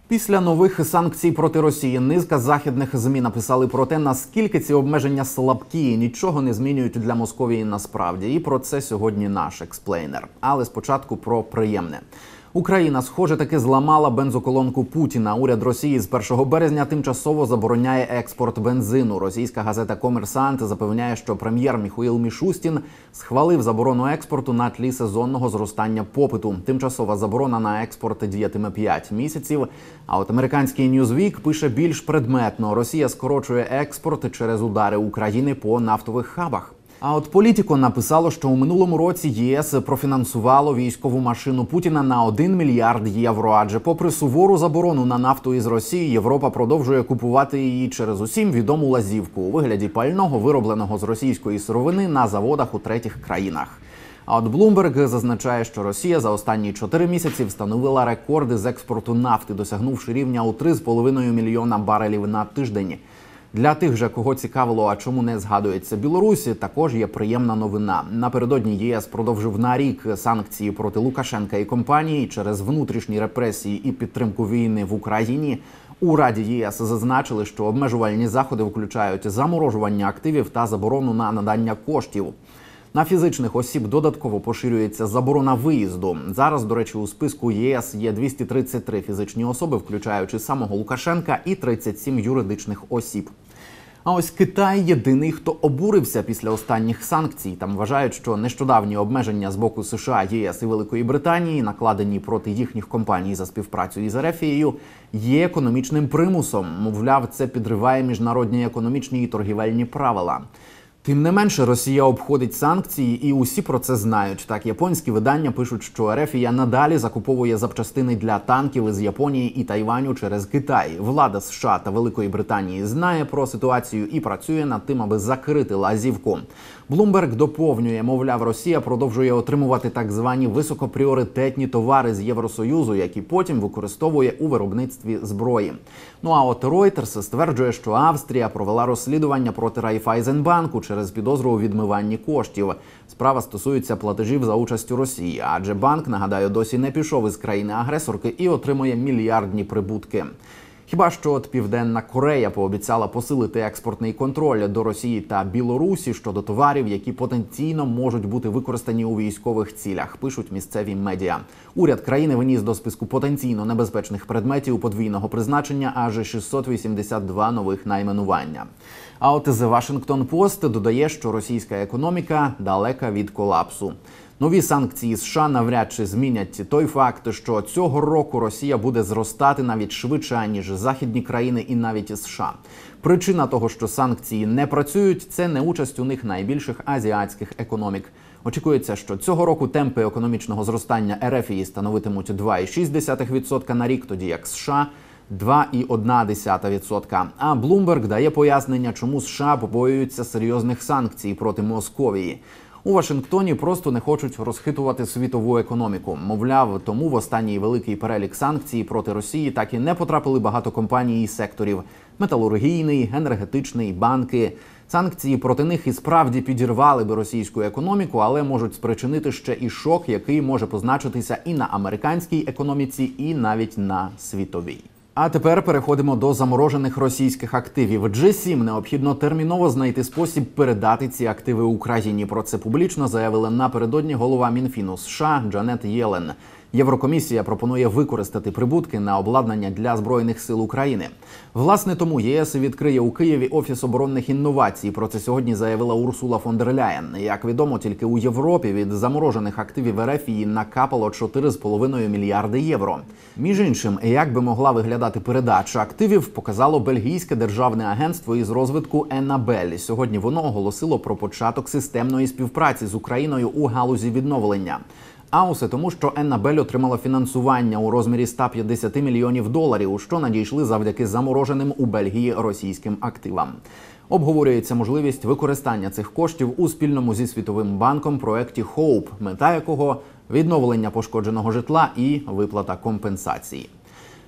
Після нових санкцій проти Росії низка західних ЗМІ написали про те, наскільки ці обмеження слабкі і нічого не змінюють для Московії насправді. І про це сьогодні наш експлейнер. Але спочатку про приємне. Україна, схоже, таки зламала бензоколонку Путіна. Уряд Росії з 1 березня тимчасово забороняє експорт бензину. Російська газета «Комерсант» запевняє, що прем'єр Міхаїл Мішустін схвалив заборону експорту на тлі сезонного зростання попиту. Тимчасова заборона на експорт діятиме 5 місяців. А от американський Newsweek пише більш предметно. Росія скорочує експорт через удари України по нафтових хабах. А от Політіко написало, що у минулому році ЄС профінансувало військову машину Путіна на 1 мільярд євро. Адже попри сувору заборону на нафту із Росії, Європа продовжує купувати її через усім відому лазівку у вигляді пального, виробленого з російської сировини на заводах у третіх країнах. А от Bloomberg зазначає, що Росія за останні 4 місяці встановила рекорди з експорту нафти, досягнувши рівня у 3,5 мільйона барелів на тиждень. Для тих же, кого цікавило, а чому не згадується Білорусі, також є приємна новина. Напередодні ЄС продовжив на рік санкції проти Лукашенка і компанії через внутрішні репресії і підтримку війни в Україні. У Раді ЄС зазначили, що обмежувальні заходи включають заморожування активів та заборону на надання коштів. На фізичних осіб додатково поширюється заборона виїзду. Зараз, до речі, у списку ЄС є 233 фізичні особи, включаючи самого Лукашенка, і 37 юридичних осіб. А ось Китай єдиний, хто обурився після останніх санкцій. Там вважають, що нещодавні обмеження з боку США, ЄС і Великої Британії, накладені проти їхніх компаній за співпрацю із РФ, є економічним примусом. Мовляв, це підриває міжнародні економічні і торгівельні правила. Тим не менше, Росія обходить санкції, і усі про це знають. Так, японські видання пишуть, що РФ надалі закуповує запчастини для танків із Японії і Тайваню через Китай. Влада США та Великої Британії знає про ситуацію і працює над тим, аби закрити лазівку. Bloomberg доповнює, мовляв, Росія продовжує отримувати так звані високопріоритетні товари з Євросоюзу, які потім використовує у виробництві зброї. Ну а от Reuters стверджує, що Австрія провела розслідування проти Райфайзенбанку через підозру у відмиванні коштів. Справа стосується платежів за участю Росії, адже банк, нагадаю, досі не пішов із країни-агресорки і отримує мільярдні прибутки. Хіба що от Південна Корея пообіцяла посилити експортний контроль до Росії та Білорусі щодо товарів, які потенційно можуть бути використані у військових цілях, пишуть місцеві медіа. Уряд країни виніс до списку потенційно небезпечних предметів подвійного призначення аж 682 нових найменування. А от The Washington Post додає, що російська економіка далека від колапсу. Нові санкції США навряд чи змінять той факт, що цього року Росія буде зростати навіть швидше, ніж західні країни і навіть США. Причина того, що санкції не працюють, це неучасть у них найбільших азіатських економік. Очікується, що цього року темпи економічного зростання РФ становитимуть 2,6% на рік, тоді як США – 2,1%. А Bloomberg дає пояснення, чому США побоюються серйозних санкцій проти Московії. У Вашингтоні просто не хочуть розхитувати світову економіку. Мовляв, тому в останній великий перелік санкцій проти Росії так і не потрапили багато компаній і секторів – металургійний, енергетичний, банки. Санкції проти них і справді підірвали би російську економіку, але можуть спричинити ще і шок, який може позначитися і на американській економіці, і навіть на світовій. А тепер переходимо до заморожених російських активів. G7 необхідно терміново знайти спосіб передати ці активи Україні. Про це публічно заявила напередодні голова Мінфіну США Джанет Єлен. Єврокомісія пропонує використати прибутки на обладнання для Збройних сил України. Власне, тому ЄС відкриє у Києві Офіс оборонних інновацій. Про це сьогодні заявила Урсула фон дер Ляєн. Як відомо, тільки у Європі від заморожених активів РФ накапало 4,5 мільярди євро. Між іншим, як би могла виглядати передача активів, показало бельгійське державне агентство із розвитку Енабель. Сьогодні воно оголосило про початок системної співпраці з Україною у галузі відновлення. А усе тому, що Енабель отримала фінансування у розмірі 150 мільйонів доларів, що надійшли завдяки замороженим у Бельгії російським активам. Обговорюється можливість використання цих коштів у спільному зі Світовим банком проєкті HOPE, мета якого – відновлення пошкодженого житла і виплата компенсації.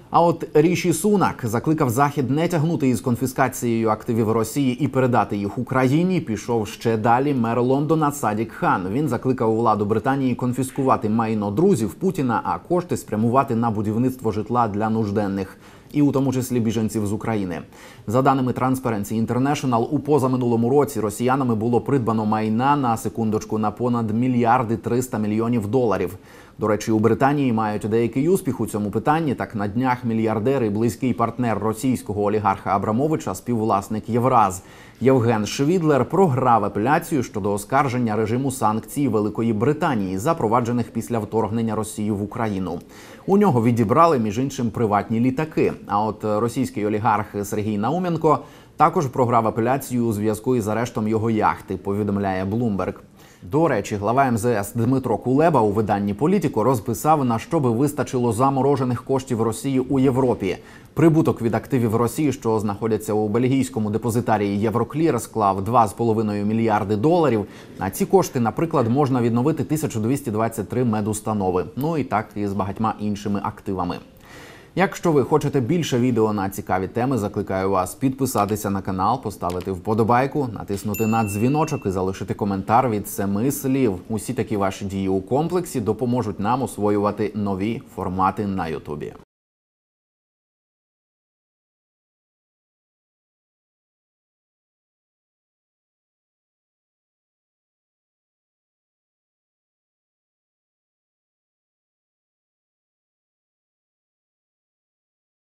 А от Ріші Сунак закликав Захід не тягнути із конфіскацією активів Росії і передати їх Україні. Пішов ще далі мер Лондона Садік Хан. Він закликав владу Британії конфіскувати майно друзів Путіна, а кошти спрямувати на будівництво житла для нужденних. І у тому числі біженців з України. За даними Transparency International, у позаминулому році росіянами було придбано майна на секундочку на понад $1 мільярд 300 мільйонів. До речі, у Британії мають деякий успіх у цьому питанні. Так, на днях мільярдер і близький партнер російського олігарха Абрамовича, співвласник Євраз Євген Швідлер, програв апеляцію щодо оскарження режиму санкцій Великої Британії, запроваджених після вторгнення Росії в Україну. У нього відібрали, між іншим, приватні літаки. А от російський олігарх Сергій Науменко також програв апеляцію у зв'язку із арештом його яхти, повідомляє Bloomberg. До речі, глава МЗС Дмитро Кулеба у виданні «Політико» розписав, на що би вистачило заморожених коштів Росії у Європі. Прибуток від активів Росії, що знаходяться у бельгійському депозитарії Євроклір, склав $2,5 мільярди. На ці кошти, наприклад, можна відновити 1223 медустанови. Ну і так і з багатьма іншими активами. Якщо ви хочете більше відео на цікаві теми, закликаю вас підписатися на канал, поставити вподобайку, натиснути на дзвіночок і залишити коментар від 7 слів. Усі такі ваші дії у комплексі допоможуть нам освоювати нові формати на Ютубі.